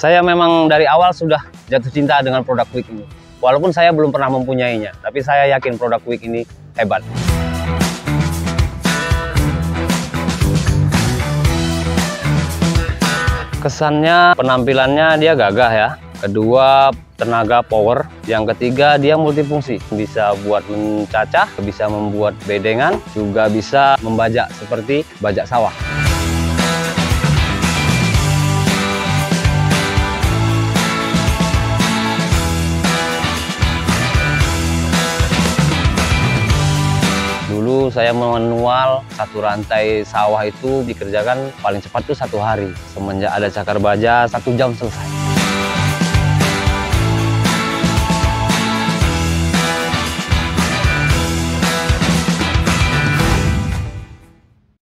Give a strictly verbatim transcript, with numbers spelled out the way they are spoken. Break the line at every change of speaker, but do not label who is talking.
Saya memang dari awal sudah jatuh cinta dengan produk Quick ini. Walaupun saya belum pernah mempunyainya, tapi saya yakin produk Quick ini hebat. Kesannya, penampilannya dia gagah ya. Kedua, tenaga power. Yang ketiga, dia multifungsi. Bisa buat mencacah, bisa membuat bedengan, juga bisa membajak seperti bajak sawah. Dulu saya manual, satu rantai sawah itu dikerjakan paling cepat tuh satu hari. Semenjak ada cakar baja, satu jam selesai.